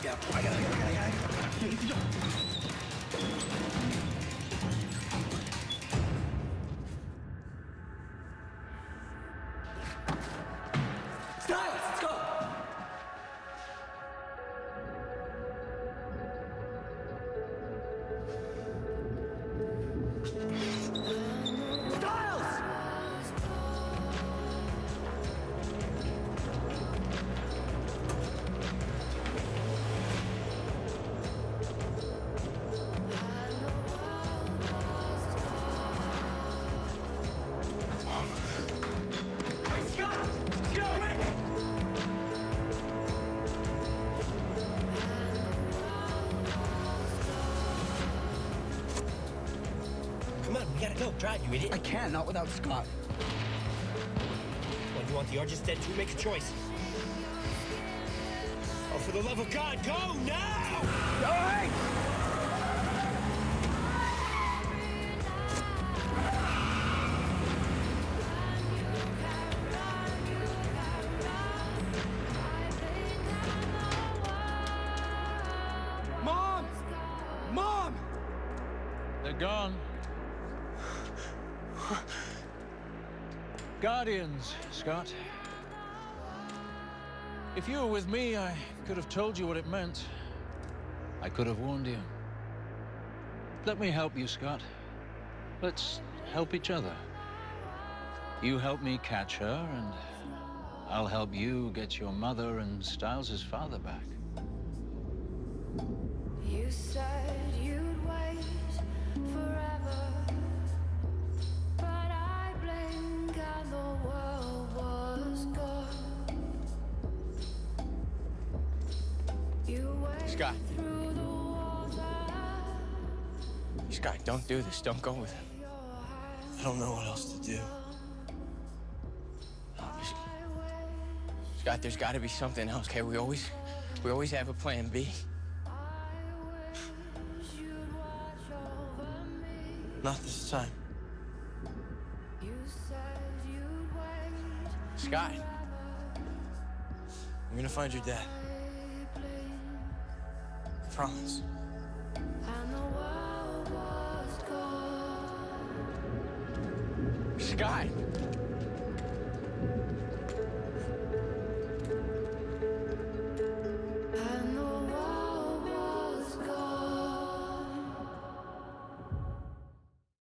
Styles, let's go! Come on, we gotta go. Drive, you idiot. I can't, not without Scott. Well, you want the Argent's dead too? Make a choice. Oh, for the love of God, go now! All right! Mom! Mom! They're gone. Guardians, Scott. If you were with me, I could have told you what it meant. I could have warned you. Let me help you, Scott. Let's help each other. You help me catch her, and I'll help you get your mother and Styles' father back. You said you'd wait forever, but I blinked and the world was gone. You wait Scott. through the water. Scott, don't do this. Don't go with him. I don't know what else to do. Scott, there's got to be something else, okay? We always have a plan B. Not this time. Scott. I'm gonna find your dad. I promise. And the world was gone. Scott.